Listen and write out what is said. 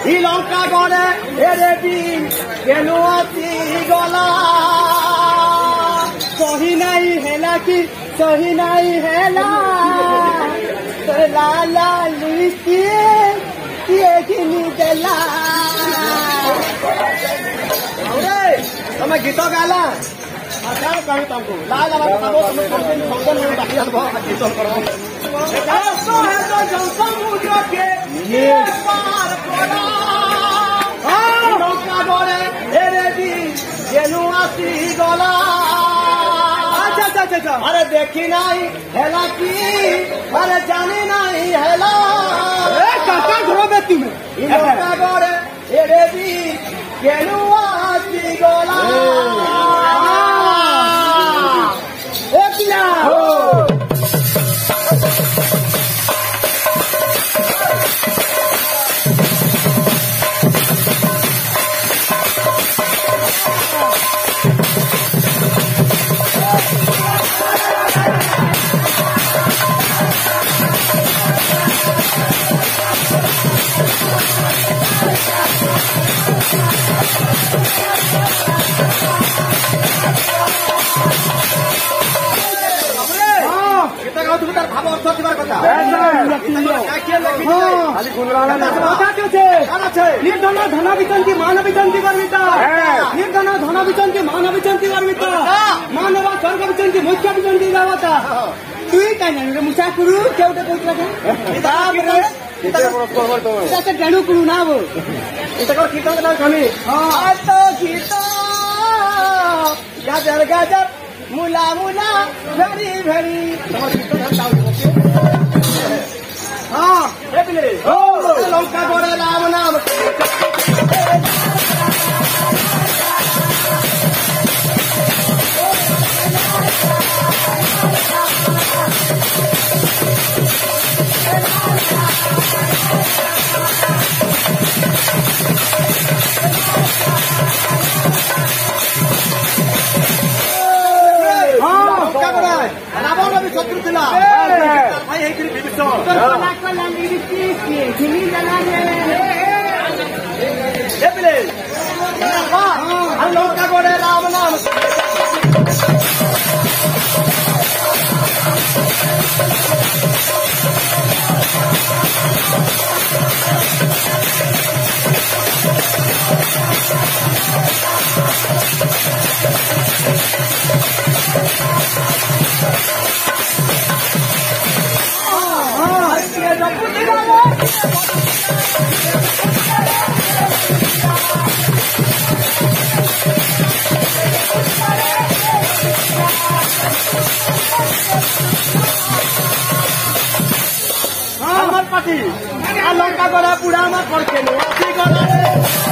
লঙ্কা গড়ে এরে দিন কেন আছি গলা সহি নাই হেলা কি সহি নাই হেলা লালা লুইসিয়ে কিয়ে কিনি দেলা ତମେ ଗୀତ ଗାଇଲା କଣ କହିବି ତମକୁ ଲାଲ ଗୀତ କର गला अरे देखी नहीं हेला की अरे जानी नहीं हेला घर में तुम्हें गड़े एरे भी केनु आसी गला निर्धन धन विचंती मान विचंती गर्विता निर्धन धन विचंती मान विचंती गर्विता मानव स्वर्ग विचंती मुख्य विचंती गावता तुई काय नाही मुसा करू केवढे पोचला जाणू करू ना वो इतकं कीर्तन ना खाली तो गीत गाजर गाजर मुला मुला भरी भरी हाँ लंका गड़े राम नाम रावण भी शत्रु थिला भाई हेकरी विभीषण लंका गड़े राम नाम लंका गड़ा पूरा पड़ के